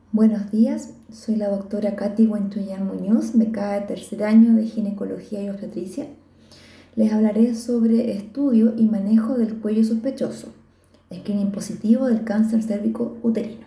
Buenos días, soy la doctora Katy Buentullán Muñoz, becada de tercer año de Ginecología y Obstetricia. Les hablaré sobre estudio y manejo del cuello sospechoso, screening positivo del cáncer cérvico uterino.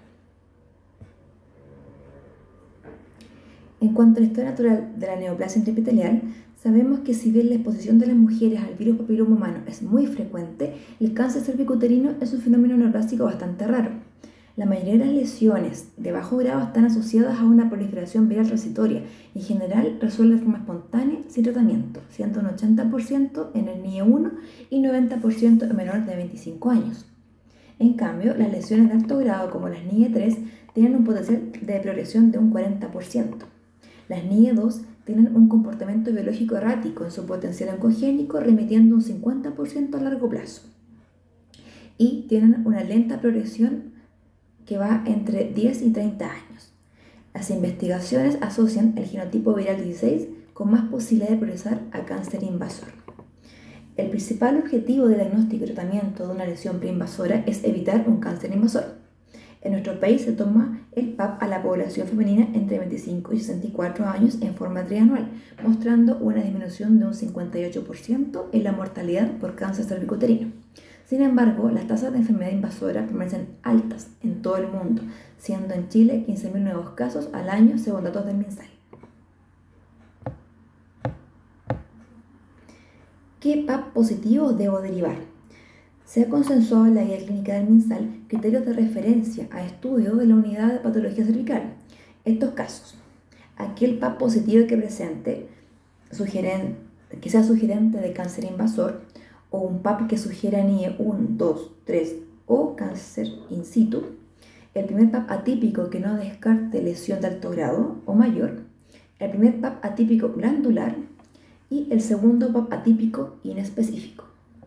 En cuanto a la historia natural de la neoplasia intraepitelial, sabemos que si bien la exposición de las mujeres al virus papiloma humano es muy frecuente, el cáncer cérvico-uterino es un fenómeno neoplásico bastante raro. La mayoría de las lesiones de bajo grado están asociadas a una proliferación viral transitoria y en general resuelve de forma espontánea sin tratamiento, siendo un 80% en el NIE1 y 90% en menores de 25 años. En cambio, las lesiones de alto grado como las NIE3 tienen un potencial de progresión de un 40%. Las NIE2 tienen un comportamiento biológico errático en su potencial oncogénico, remitiendo un 50% a largo plazo. Y tienen una lenta progresión que va entre 10 y 30 años. Las investigaciones asocian el genotipo viral 16 con más posibilidad de progresar a cáncer invasor. El principal objetivo del diagnóstico y tratamiento de una lesión preinvasora es evitar un cáncer invasor. En nuestro país se toma el PAP a la población femenina entre 25 y 64 años en forma trianual, mostrando una disminución de un 58% en la mortalidad por cáncer cervicuterino. Sin embargo, las tasas de enfermedad invasora permanecen altas en todo el mundo, siendo en Chile 15.000 nuevos casos al año según datos del MinSal. ¿Qué PAP positivo debo derivar? Se ha consensuado en la guía clínica del MinSal criterios de referencia a estudio de la unidad de patología cervical. Estos casos: aquel PAP positivo que presente que sea sugerente de cáncer invasor, o un PAP que sugiera NIE 1, 2, 3 o cáncer in situ, el primer PAP atípico que no descarte lesión de alto grado o mayor, el primer PAP atípico glandular y el segundo PAP atípico inespecífico.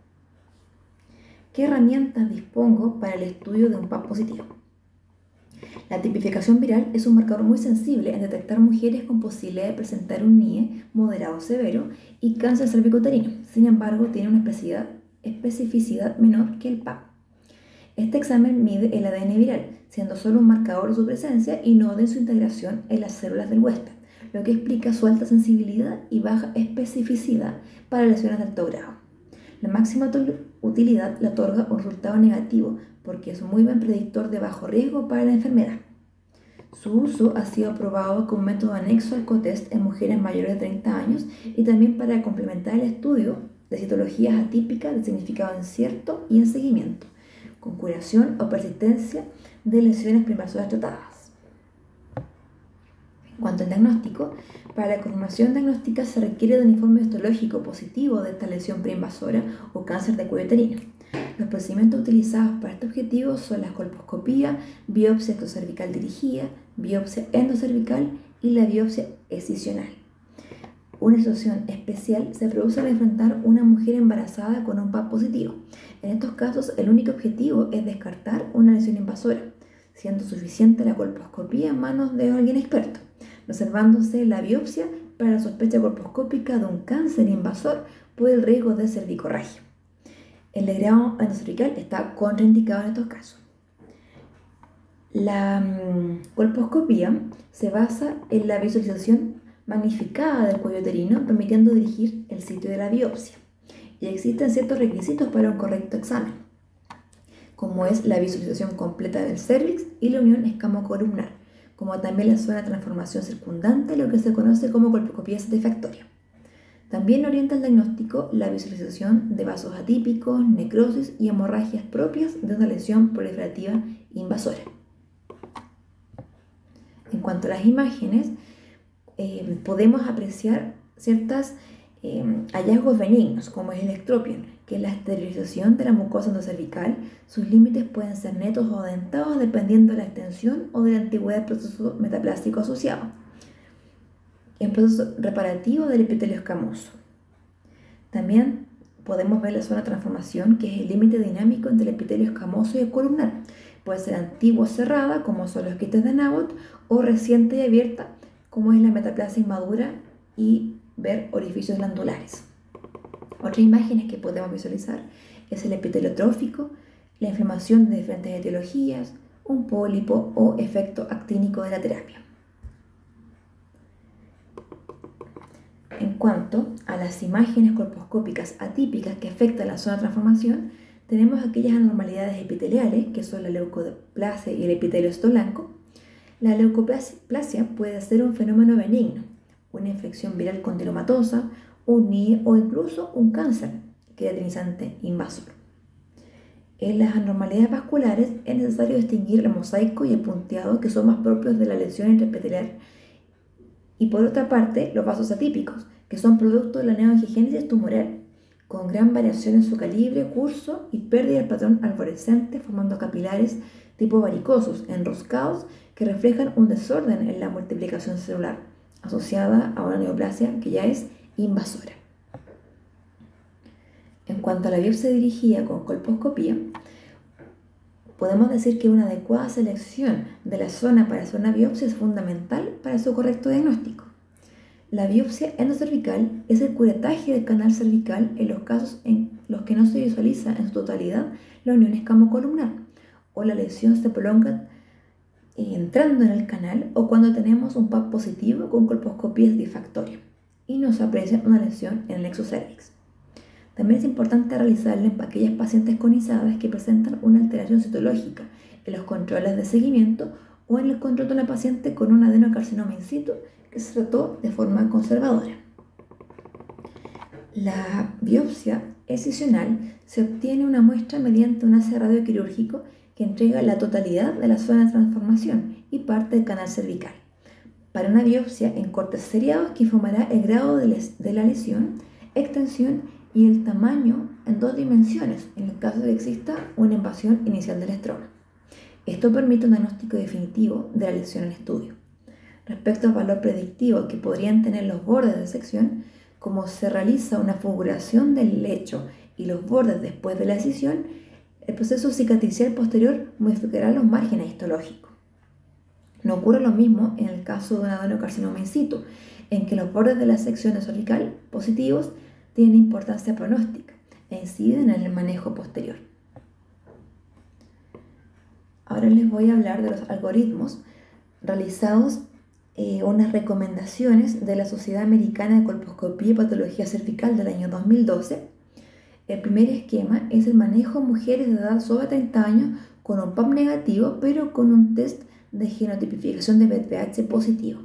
¿Qué herramientas dispongo para el estudio de un PAP positivo? La tipificación viral es un marcador muy sensible en detectar mujeres con posibilidad de presentar un NIE moderado o severo y cáncer cervicuterino. Sin embargo, tiene una especificidad menor que el PAP. Este examen mide el ADN viral, siendo solo un marcador de su presencia y no de su integración en las células del huésped, lo que explica su alta sensibilidad y baja especificidad para lesiones de alto grado. La máxima utilidad le otorga un resultado negativo porque es un muy buen predictor de bajo riesgo para la enfermedad. Su uso ha sido aprobado como método anexo al COTEST en mujeres mayores de 30 años y también para complementar el estudio de citologías atípicas de significado incierto y en seguimiento, con curación o persistencia de lesiones preinvasoras tratadas. En cuanto al diagnóstico, para la confirmación diagnóstica se requiere de un informe histológico positivo de esta lesión preinvasora o cáncer de cuello uterino. Los procedimientos utilizados para este objetivo son la colposcopía, biopsia ectocervical dirigida, biopsia endocervical y la biopsia excisional. Una situación especial se produce al enfrentar una mujer embarazada con un PAP positivo. En estos casos, el único objetivo es descartar una lesión invasora, siendo suficiente la colposcopía en manos de alguien experto, reservándose la biopsia para la sospecha colposcópica de un cáncer invasor por el riesgo de cervicorragia. El legrado endocervical está contraindicado en estos casos. La colposcopía se basa en la visualización magnificada del cuello uterino, permitiendo dirigir el sitio de la biopsia. Y existen ciertos requisitos para un correcto examen, como es la visualización completa del cérvix y la unión escamocolumnar, como también la zona de transformación circundante, lo que se conoce como colposcopía satisfactoria. También orienta el diagnóstico la visualización de vasos atípicos, necrosis y hemorragias propias de una lesión proliferativa invasora. En cuanto a las imágenes, podemos apreciar ciertos hallazgos benignos, como es el ectropion, que es la esterilización de la mucosa endocervical. Sus límites pueden ser netos o dentados dependiendo de la extensión o de la antigüedad del proceso metaplástico asociado. En proceso reparativo del epitelio escamoso. También podemos ver la zona de transformación, que es el límite dinámico entre el epitelio escamoso y el columnar. Puede ser antigua o cerrada, como son los quites de Naboth, o reciente y abierta, como es la metaplasia inmadura, y ver orificios glandulares. Otras imágenes que podemos visualizar es el epitelio trófico, la inflamación de diferentes etiologías, un pólipo o efecto actínico de la terapia. En cuanto a las imágenes colposcópicas atípicas que afectan la zona de transformación, tenemos aquellas anormalidades epiteliales, que son la leucoplasia y el epiteliosto blanco. La leucoplasia puede ser un fenómeno benigno, una infección viral condilomatosa, un NIE o incluso un cáncer queratinizante invasor. En las anormalidades vasculares es necesario distinguir el mosaico y el punteado, que son más propios de la lesión intraepitelial, y por otra parte los vasos atípicos, que son producto de la neoangigénesis tumoral, con gran variación en su calibre, curso y pérdida del patrón arborescente, formando capilares tipo varicosos, enroscados, que reflejan un desorden en la multiplicación celular, asociada a una neoplasia que ya es invasora. En cuanto a la biopsia dirigida con colposcopía, podemos decir que una adecuada selección de la zona para hacer una biopsia es fundamental para su correcto diagnóstico. La biopsia endocervical es el curetaje del canal cervical en los casos en los que no se visualiza en su totalidad la unión escamocolumnar o la lesión se prolonga entrando en el canal, o cuando tenemos un PAP positivo con colposcopía satisfactoria y no se aprecia una lesión en el exocervix. También es importante realizarla en aquellas pacientes conizadas que presentan una alteración citológica en los controles de seguimiento o en el control de una paciente con un adenocarcinoma in situ que se trató de forma conservadora. La biopsia excisional se obtiene una muestra mediante un ACE radioquirúrgico que entrega la totalidad de la zona de transformación y parte del canal cervical, para una biopsia en cortes seriados que informará el grado de la lesión, extensión y el tamaño en 2 dimensiones en el caso de que exista una invasión inicial del estroma. Esto permite un diagnóstico definitivo de la lesión en estudio. Respecto al valor predictivo que podrían tener los bordes de sección, como se realiza una fulguración del lecho y los bordes después de la escisión, el proceso cicatricial posterior modificará los márgenes histológicos. No ocurre lo mismo en el caso de un adenocarcinoma in situ, en que los bordes de la sección cervical positivos tienen importancia pronóstica e inciden en el manejo posterior. Ahora les voy a hablar de los algoritmos realizados, unas recomendaciones de la Sociedad Americana de Colposcopía y Patología Cervical del año 2012. El primer esquema es el manejo de mujeres de edad sobre 30 años con un PAP negativo, pero con un test de genotipificación de BPH positivo.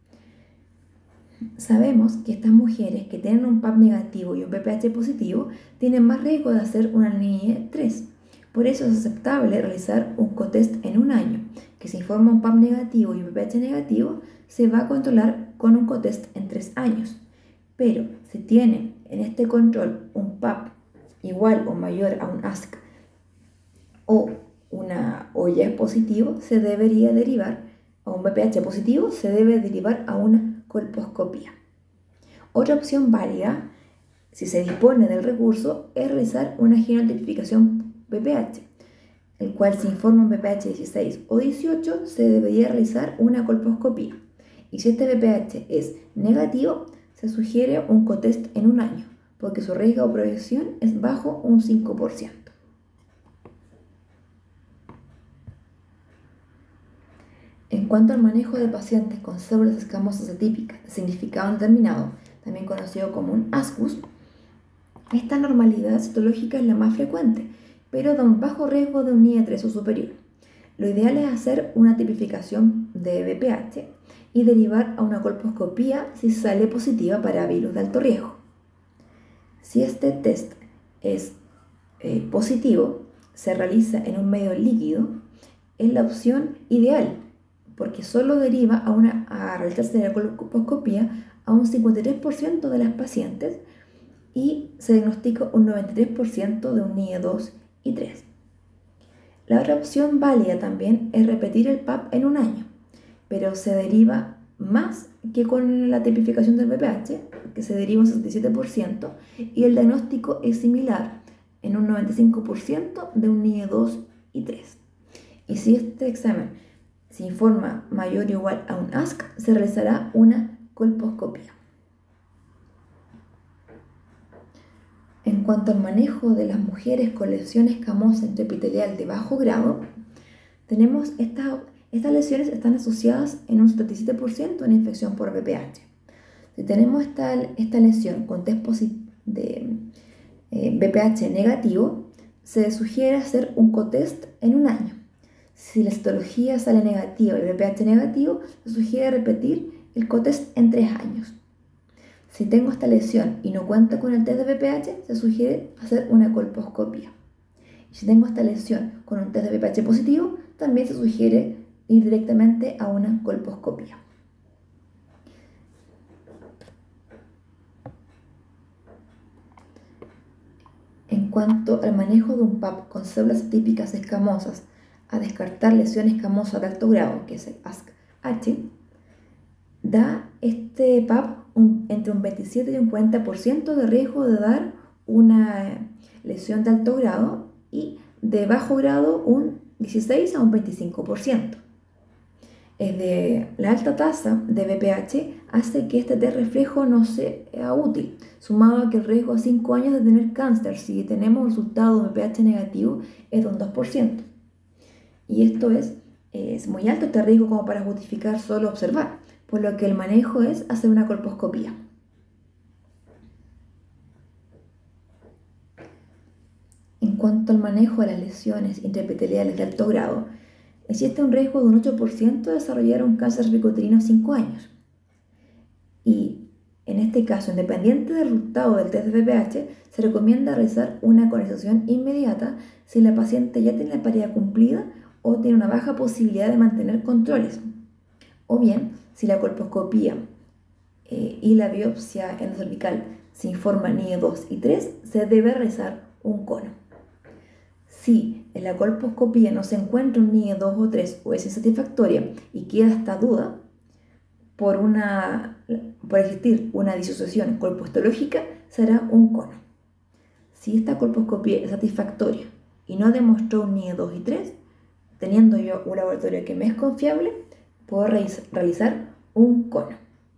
Sabemos que estas mujeres que tienen un PAP negativo y un BPH positivo tienen más riesgo de hacer una NIE 3. Por eso es aceptable realizar un cotest en un año, que si forma un PAP negativo y un BPH negativo, se va a controlar con un cotest en 3 años. Pero si tiene en este control un PAP igual o mayor a un ASC o ya es positivo, se debería derivar a un BPH positivo, se debe derivar a una colposcopía. Otra opción válida, si se dispone del recurso, es realizar una genotipificación BPH, el cual si informa un BPH 16 o 18, se debería realizar una colposcopía. Y si este BPH es negativo, se sugiere un cotest en un año, porque su riesgo de progresión es bajo un 5%. En cuanto al manejo de pacientes con células escamosas atípicas de significado indeterminado, también conocido como un ASCUS, esta normalidad citológica es la más frecuente, pero da un bajo riesgo de un NIE 3 o superior. Lo ideal es hacer una tipificación de BPH y derivar a una colposcopía si sale positiva para virus de alto riesgo. Si este test es positivo, se realiza en un medio líquido, es la opción ideal, porque solo deriva a realizarse la colposcopía a un 53% de las pacientes y se diagnostica un 93% de un NIE 2 y 3. La otra opción válida también es repetir el PAP en un año, pero se deriva más que con la tipificación del BPH, que se deriva un 67%, y el diagnóstico es similar en un 95% de un NIE 2 y 3. Y si este examen se informa mayor o igual a un ASC, se realizará una colposcopía. En cuanto al manejo de las mujeres con lesión escamosa intraepitelial de bajo grado, tenemos estas lesiones están asociadas en un 77% a una infección por VPH. Si tenemos esta lesión con test de VPH negativo, se sugiere hacer un cotest en un año. Si la citología sale negativa y el VPH negativo, se sugiere repetir el cotest en 3 años. Si tengo esta lesión y no cuenta con el test de VPH, se sugiere hacer una colposcopía. Y si tengo esta lesión con un test de VPH positivo, también se sugiere ir directamente a una colposcopía. En cuanto al manejo de un PAP con células atípicas escamosas, a descartar lesión escamosa de alto grado, que es el ASC-H, da este PAP entre un 27 y un 40% de riesgo de dar una lesión de alto grado y de bajo grado un 16 a un 25%. La alta tasa de VPH hace que este test reflejo no sea útil, sumado a que el riesgo a 5 años de tener cáncer, si tenemos resultado de VPH negativo, es de un 2%. Y esto es muy alto este riesgo como para justificar solo observar, por lo que el manejo es hacer una colposcopía. En cuanto al manejo de las lesiones intraepiteliales de alto grado, existe un riesgo de un 8% de desarrollar un cáncer cervicuterino a 5 años. Y en este caso, independiente del resultado del test de VPH, se recomienda realizar una colonización inmediata si la paciente ya tiene la paridad cumplida o tiene una baja posibilidad de mantener controles. O bien, si la colposcopía y la biopsia endocervical se informan NIE 2 y 3, se debe realizar un cono. Si en la colposcopía no se encuentra un NIE 2 o 3 o es insatisfactoria y queda esta duda por existir una disociación colpohistológica, será un cono. Si esta colposcopía es satisfactoria y no demostró un NIE 2 y 3, teniendo yo un laboratorio que me es confiable, puedo realizar un cono.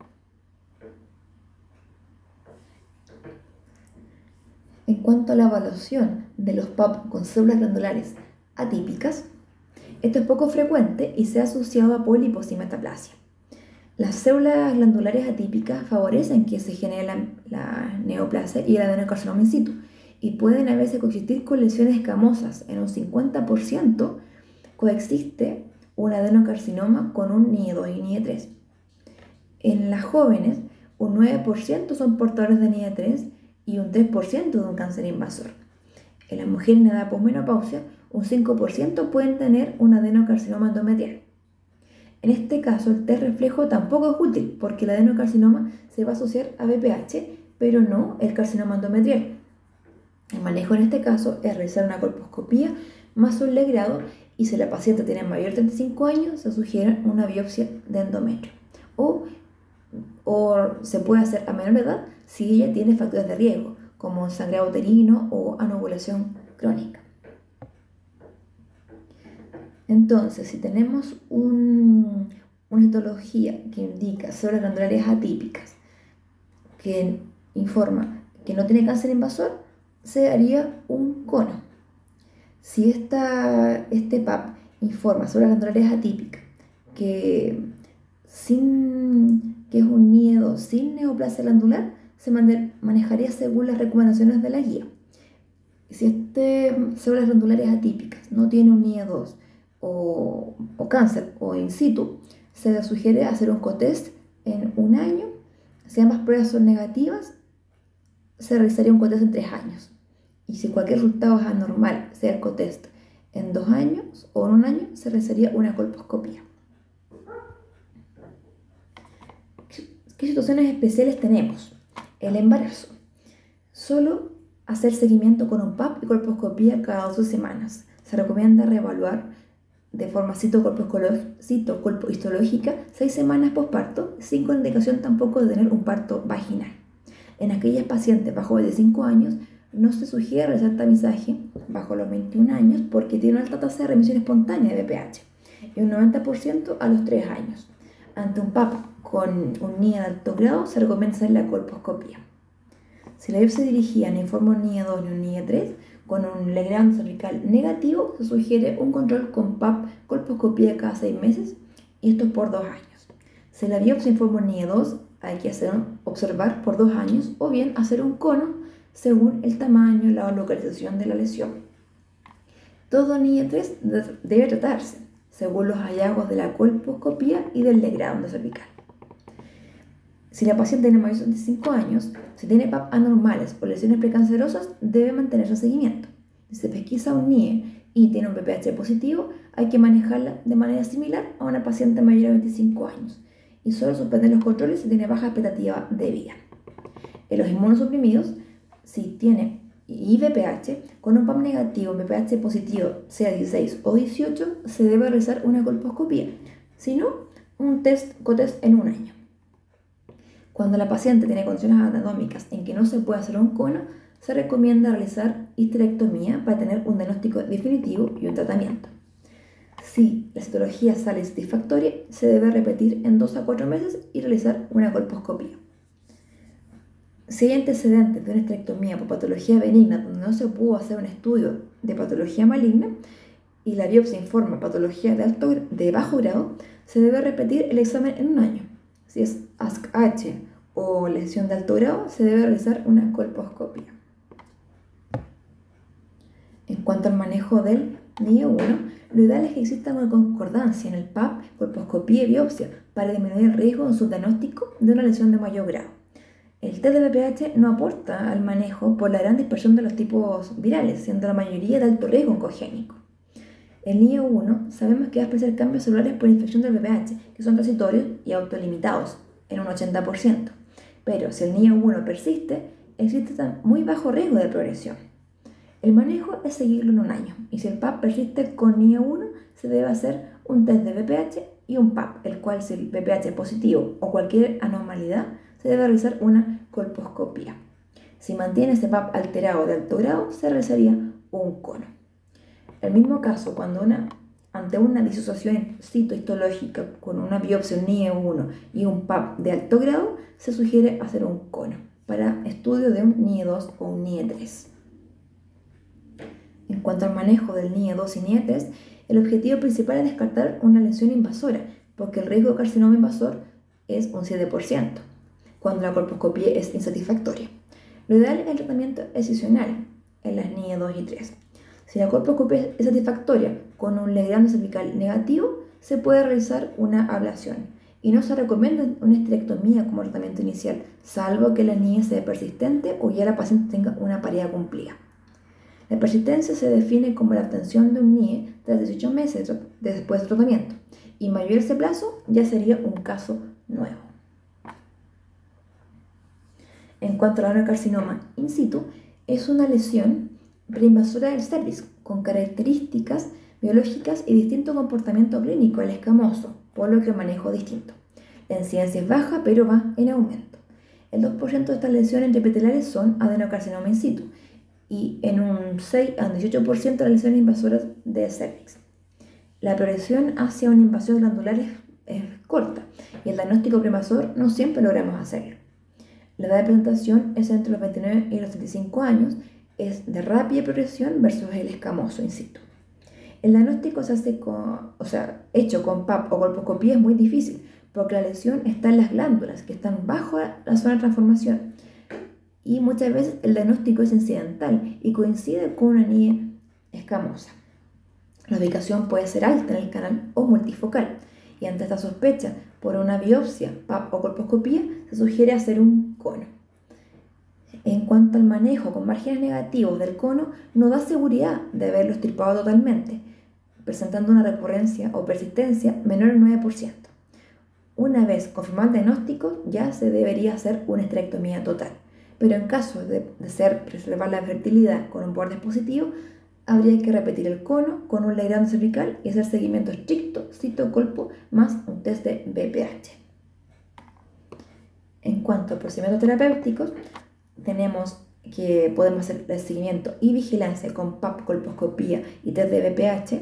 En cuanto a la evaluación de los PAP con células glandulares atípicas, esto es poco frecuente y se ha asociado a pólipos y metaplasia. Las células glandulares atípicas favorecen que se genere la neoplasia y el adenocarcinoma in situ y pueden a veces coexistir con lesiones escamosas. En un 50% coexiste un adenocarcinoma con un NIE 2 y NIE 3. En las jóvenes, un 9% son portadores de NIE 3 y un 3% de un cáncer invasor. En las mujeres en edad posmenopausia, un 5% pueden tener un adenocarcinoma endometrial. En este caso, el test reflejo tampoco es útil porque el adenocarcinoma se va a asociar a VPH, pero no el carcinoma endometrial. El manejo en este caso es realizar una colposcopía más un legrado y si la paciente tiene mayor de 35 años, se sugiere una biopsia de endometrio. O se puede hacer a menor edad si ella tiene factores de riesgo, como sangrado uterino o anovulación crónica. Entonces, si tenemos una histología que indica células glandulares atípicas, que informa que no tiene cáncer invasor, se haría un cono. Si este PAP informa células glandulares atípicas, que es un NIE 2 sin neoplasia glandular, se manejaría según las recomendaciones de la guía. Si células glandulares atípicas no tiene un NIE 2 o cáncer o in situ, se le sugiere hacer un cotest en un año. Si ambas pruebas son negativas, se realizaría un cotest en 3 años. Y si cualquier resultado es anormal, sea el cotest en 2 años o en un año, se realizaría una colposcopía. ¿Qué situaciones especiales tenemos? El embarazo. Solo hacer seguimiento con un PAP y colposcopía cada 12 semanas. Se recomienda reevaluar de forma citocolpohistológica 6 semanas posparto, sin indicación tampoco de tener un parto vaginal. En aquellas pacientes bajo 25 años, no se sugiere realizar tamizaje bajo los 21 años porque tiene una alta tasa de remisión espontánea de VPH y un 90% a los 3 años. Ante un PAP con un NIE de alto grado, se recomienda hacer la colposcopía. Si la biopsia dirigida no informa un NIE 2 ni un NIE 3, con un Legrand cervical negativo, se sugiere un control con PAP colposcopía cada 6 meses, y esto por 2 años. Si la biopsia informa un NIE2, hay que observar por 2 años o bien hacer un cono según el tamaño y la localización de la lesión. Todo NIE3 debe tratarse según los hallazgos de la colposcopía y del Legrand cervical. Si la paciente tiene mayor de 65 años, si tiene PAP anormales o lesiones precancerosas, debe mantenerse en seguimiento. Si se pesquisa un NIE y tiene un VPH positivo, hay que manejarla de manera similar a una paciente mayor de 25 años y solo suspender los controles si tiene baja expectativa de vida. En los inmunosuprimidos, si tiene VPH, con un PAP negativo, VPH positivo, sea 16 o 18, se debe realizar una colposcopía, si no, un cotest en un año. Cuando la paciente tiene condiciones anatómicas en que no se puede hacer un cono, se recomienda realizar histerectomía para tener un diagnóstico definitivo y un tratamiento. Si la citología sale satisfactoria, se debe repetir en 2 a 4 meses y realizar una colposcopía. Si hay antecedentes de una histerectomía por patología benigna donde no se pudo hacer un estudio de patología maligna y la biopsia informa patología de bajo grado, se debe repetir el examen en un año. Si es ASC-H o lesión de alto grado, se debe realizar una colposcopia. En cuanto al manejo del NIE1, lo ideal es que exista una concordancia en el PAP, colposcopía y biopsia para disminuir el riesgo en su diagnóstico de una lesión de mayor grado. El test de VPH no aporta al manejo por la gran dispersión de los tipos virales, siendo la mayoría de alto riesgo oncogénico. El NIE1 sabemos que va a expresar cambios celulares por infección del VPH, que son transitorios y autolimitados, en un 80%. Pero si el NIE1 persiste, existe muy bajo riesgo de progresión. El manejo es seguirlo en un año, y si el PAP persiste con NIE1, se debe hacer un test de VPH y un PAP, el cual si el VPH es positivo o cualquier anormalidad, se debe realizar una colposcopía. Si mantiene ese PAP alterado de alto grado, se realizaría un cono. El mismo caso, cuando ante una disociación citohistológica con una biopsia NIE1 y un PAP de alto grado, se sugiere hacer un cono para estudio de un NIE2 o un NIE3. En cuanto al manejo del NIE2 y NIE3, el objetivo principal es descartar una lesión invasora, porque el riesgo de carcinoma invasor es un 7%, cuando la colposcopía es insatisfactoria. Lo ideal es el tratamiento excisional en las NIE2 y 3. Si la colposcopía es satisfactoria con un Legrand cervical negativo, se puede realizar una ablación y no se recomienda una histerectomía como tratamiento inicial, salvo que la NIE sea persistente o ya la paciente tenga una paridad cumplida. La persistencia se define como la obtención de un NIE tras 18 meses después del tratamiento, y mayor ese plazo ya sería un caso nuevo. En cuanto al adenocarcinoma in situ, es una lesión preinvasora del cervix con características biológicas y distinto comportamiento clínico al escamoso, por lo que el manejo distinto. La incidencia es baja, pero va en aumento. El 2% de estas lesiones intraepiteliales son adenocarcinoma in situ y en un 6 a un 18% de las lesiones invasoras de cervix. La progresión hacia una invasión glandular es corta y el diagnóstico preinvasor no siempre logramos hacerlo. La edad de presentación es entre los 29 y los 35 años, es de rápida progresión versus el escamoso in situ. El diagnóstico se hace hecho con PAP o colposcopía es muy difícil porque la lesión está en las glándulas que están bajo la zona de transformación y muchas veces el diagnóstico es incidental y coincide con una NIE escamosa. La ubicación puede ser alta en el canal o multifocal y ante esta sospecha por una biopsia, PAP o colposcopía, se sugiere hacer un cono. En cuanto al manejo con márgenes negativos del cono, no da seguridad de haberlo extirpado totalmente, presentando una recurrencia o persistencia menor al 9%. Una vez confirmado el diagnóstico, ya se debería hacer una histerectomía total, pero en caso de preservar la fertilidad con un borde positivo, habría que repetir el cono con un Legrand cervical y hacer seguimiento estricto, citocolpo, más un test de VPH. En cuanto a procedimientos terapéuticos, tenemos que podemos hacer el seguimiento y vigilancia con PAP, colposcopía y test de VPH.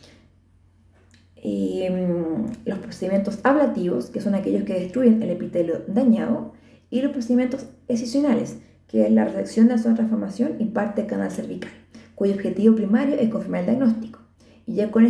Y los procedimientos ablativos, que son aquellos que destruyen el epitelio dañado, y los procedimientos excisionales, que es la resección de la zona de transformación y parte del canal cervical. cuyo objetivo primario es confirmar el diagnóstico. Y ya con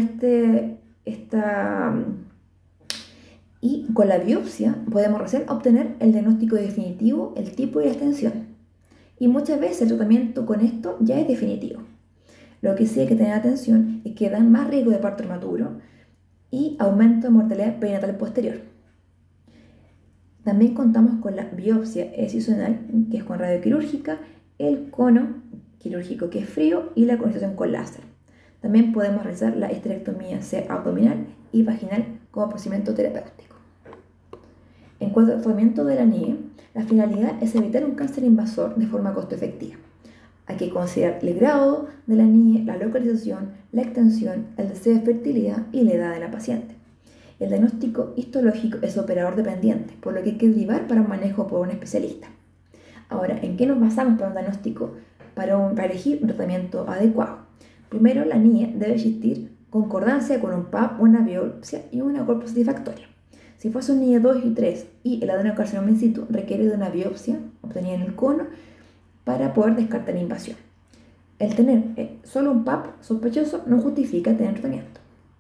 y con la biopsia podemos recién obtener el diagnóstico definitivo, el tipo y la extensión. Y muchas veces el tratamiento con esto ya es definitivo. Lo que sí hay que tener atención es que dan más riesgo de parto prematuro y aumento de mortalidad perinatal posterior. También contamos con la biopsia excisional, que es con radioquirúrgica, el cono quirúrgico, que es frío, y la colonización con láser. También podemos realizar la histerectomía abdominal y vaginal como procedimiento terapéutico. En cuanto al tratamiento de la NIE, la finalidad es evitar un cáncer invasor de forma costo efectiva. Hay que considerar el grado de la NIE, la localización, la extensión, el deseo de fertilidad y la edad de la paciente. El diagnóstico histológico es operador dependiente, por lo que hay que derivar para un manejo por un especialista. Ahora, ¿en qué nos basamos para un diagnóstico, para elegir un tratamiento adecuado? Primero, la NIE debe existir concordancia con un PAP, una biopsia y una colpo satisfactoria. Si fuese un NIE 2 y 3 y el adenocarcinoma in situ requiere de una biopsia obtenida en el cono para poder descartar la invasión. El tener solo un PAP sospechoso no justifica tener tratamiento.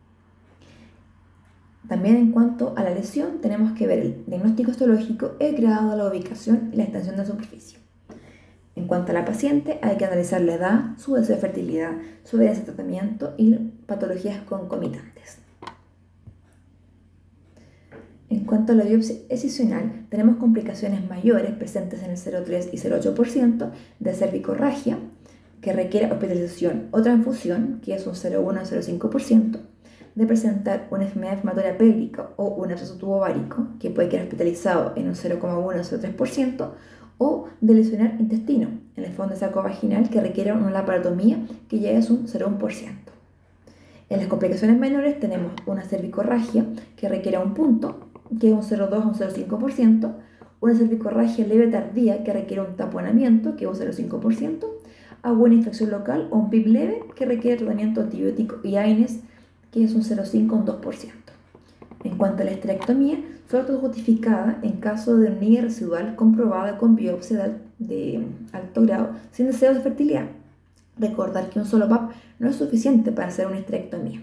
También en cuanto a la lesión, tenemos que ver el diagnóstico histológico, el grado de la ubicación y la extensión de la superficie. En cuanto a la paciente, hay que analizar la edad, su deseo de fertilidad, su evidencia de tratamiento y patologías concomitantes. En cuanto a la biopsia excisional, tenemos complicaciones mayores presentes en el 0,3 y 0,8% de cervicorragia, que requiere hospitalización o transfusión, que es un 0,1 a 0,5%, de presentar una enfermedad inflamatoria pélvica o un absceso tubovárico, que puede quedar hospitalizado en un 0,1 a 0,3%, o de lesionar intestino en el fondo de saco vaginal, que requiere una laparotomía, que ya es un 0,1%. En las complicaciones menores tenemos una cervicorragia que requiere un punto, que es un 0,2 a un 0,5%, una cervicorragia leve tardía que requiere un taponamiento, que es un 0,5%, alguna infección local o un PIB leve que requiere tratamiento antibiótico y AINES, que es un 0,5 a un 2%. En cuanto a la histerectomía, solo está justificada en caso de NIE residual comprobada con biopsia de alto grado sin deseo de fertilidad. Recordar que un solo PAP no es suficiente para hacer una histerectomía.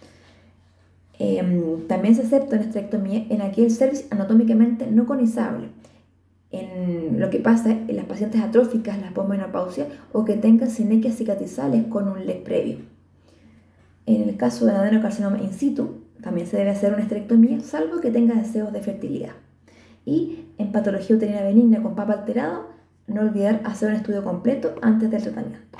También se acepta una histerectomía en aquel cervix anatómicamente no conizable, en lo que pasa en las pacientes atróficas, la posmenopausia o que tengan sinequias cicatrizales con un LEC previo. En el caso del adenocarcinoma in situ, también se debe hacer una histerectomía, salvo que tenga deseos de fertilidad. Y en patología uterina benigna con PAP alterado, no olvidar hacer un estudio completo antes del tratamiento.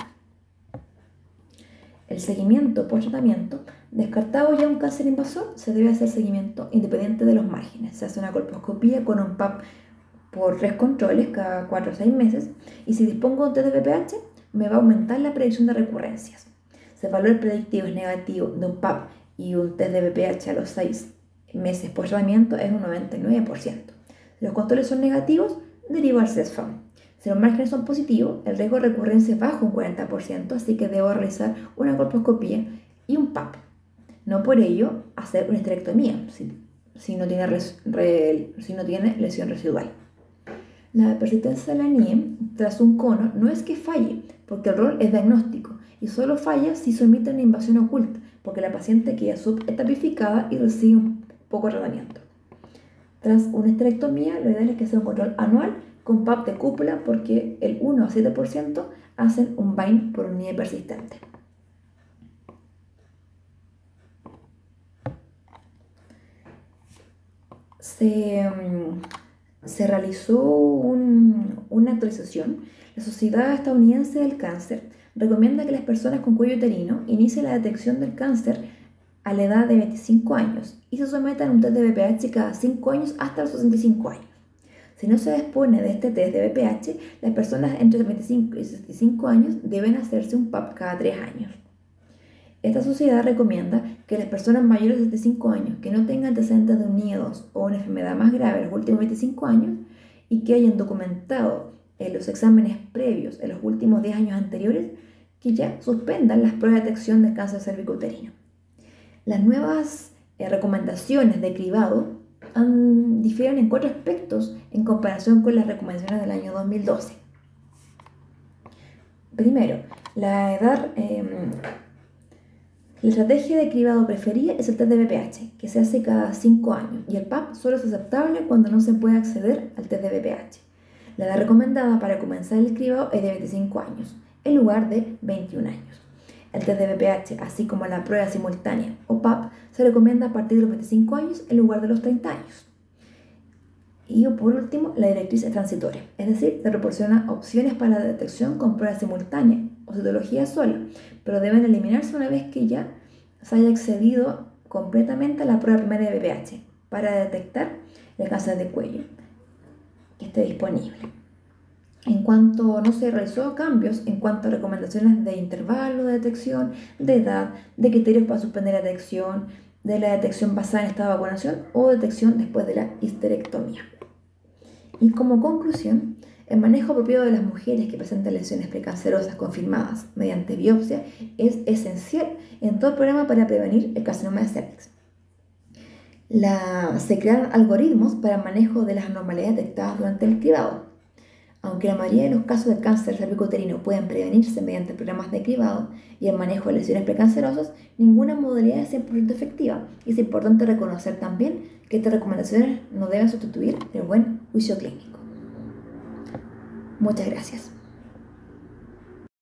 El seguimiento post-tratamiento, descartado ya un cáncer invasor, se debe hacer seguimiento independiente de los márgenes. Se hace una colposcopía con un PAP por 3 controles cada 4 o 6 meses, y si dispongo de un test de BPH, me va a aumentar la predicción de recurrencias. Si el valor predictivo es negativo de un PAP y un test de BPH a los 6 meses post-tratamiento es un 99%. Si los controles son negativos, derivo al CESFAM. Si los márgenes son positivos, el riesgo de recurrencia es bajo un 40%, así que debo realizar una colposcopía y un PAP. No por ello hacer una histerectomía si no tiene lesión residual. La persistencia de la NIE tras un cono no es que falle, porque el rol es diagnóstico, y solo falla si se omite una invasión oculta, porque la paciente queda subetapificada y recibe un poco de tratamiento. Tras una histerectomía, lo ideal es que sea un control anual con PAP de cúpula, porque el 1 a 7% hacen un BAIN por un NIE persistente. Se realizó una actualización. La Sociedad Estadounidense del Cáncer recomienda que las personas con cuello uterino inicien la detección del cáncer a la edad de 25 años y se sometan a un test de BPH cada 5 años hasta los 65 años. Si no se dispone de este test de BPH, las personas entre 25 y 65 años deben hacerse un PAP cada 3 años. Esta sociedad recomienda que las personas mayores de 65 años que no tengan antecedentes de un NIE 2 o una enfermedad más grave en los últimos 25 años y que hayan documentado en los exámenes previos en los últimos 10 años anteriores, que ya suspendan las pruebas de detección de cáncer cervicouterino. Las nuevas recomendaciones de cribado difieren en 4 aspectos en comparación con las recomendaciones del año 2012. Primero, la estrategia de cribado preferida es el test de BPH, que se hace cada 5 años, y el PAP solo es aceptable cuando no se puede acceder al test de BPH. La edad recomendada para comenzar el cribado es de 25 años, en lugar de 21 años. El test de BPH, así como la prueba simultánea o PAP, se recomienda a partir de los 25 años en lugar de los 30 años. Y por último, la directriz es transitoria, es decir, se proporciona opciones para la detección con prueba simultánea o citología sola, pero deben eliminarse una vez que ya se haya accedido completamente a la prueba primaria de BPH para detectar el cáncer de cuello que esté disponible. En cuanto no se realizó cambios en cuanto a recomendaciones de intervalo de detección, de edad, de criterios para suspender la detección, de la detección basada en estado de vacunación o detección después de la histerectomía. Y como conclusión, el manejo apropiado de las mujeres que presentan lesiones precancerosas confirmadas mediante biopsia es esencial en todo el programa para prevenir el carcinoma de cervix. Se crearon algoritmos para el manejo de las anormalidades detectadas durante el cribado. Aunque la mayoría de los casos de cáncer cervicouterino pueden prevenirse mediante programas de cribado y el manejo de lesiones precancerosas, ninguna modalidad es 100% efectiva. Y es importante reconocer también que estas recomendaciones no deben sustituir el buen juicio clínico. Muchas gracias.